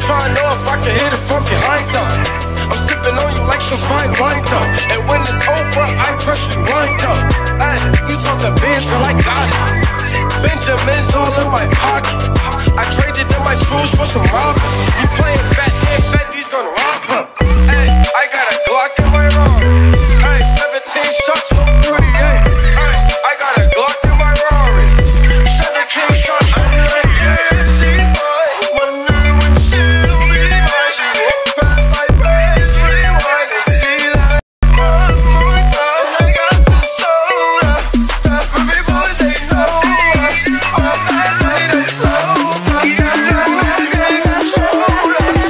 trying to know if I can hit it from behind though. I'm sipping on you like some fine wine though. And when it's over, I press rewind though. Ay, you talking bands, girl, I got it. Benjamin's all in my pocket. I traded in my shoes for some robbers. You playing Batman, Fetty's gonna rob him. Ay, I got a Glock in my Rari. Ay, 17 shots from 38. Ay, I got a Glock in my Rari. 17 shots from 38. She's mine. Wondering when she'll be mine. She walk past like praise. Rewind and see that one more time. And I got the soda. Baby boys, they know us. All fast, money, them slow. I know I can't control us.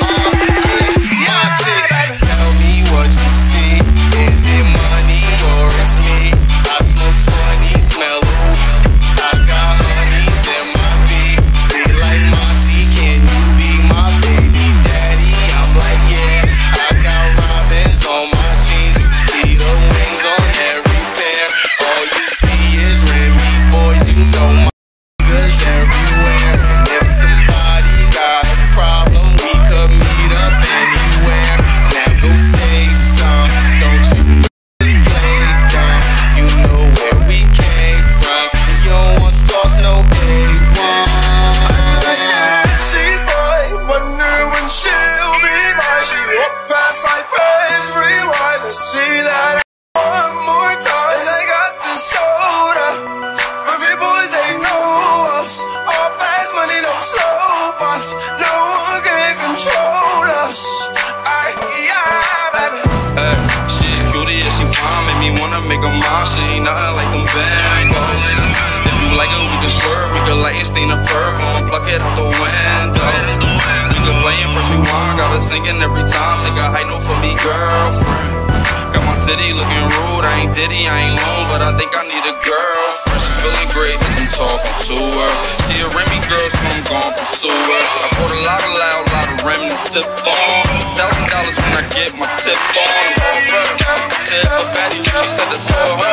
Tell me what you see. Is it money or it's me? I smoke 20, smell it. I got honeys in my beat. They like Monty, can you be my baby daddy? I'm like, yeah. I got robins on my jeans. You see the wings on every pair. All you see is Remy boys. You know my niggas everywhere. If somebody got a problem, we could meet up anywhere. Now go say some. Don't you just play dumb? You know where we came from. You don't want sauce, no A1. She's mine. Wonder when she'll be mine. She walk past like praise. Rewind and see that one more time. And I got the soda. Baby boys, they know us. All fast money, no slow us. No one can control us. Ay, yeah, baby. Ay, she cutie, yeah, she fine. Make me wanna make her mine. She ain't nothing like them bangos. If you like it, we can swerve. We can light and stain the purple and pluck it out the window. We can play and press rewind. Got her singing every time. Take a high note for me, girlfriend. Got my city looking rude. I ain't Diddy, I ain't lone, but I think I need a girlfriend. She feeling great as I'm talking to her. She a Remy girl, so I'm gon' pursue her. I bought a lot of loud, lot of Rem to sip on. $1,000 when I get my tip on. I'm all for her. Tip for fatty, she said it's for her.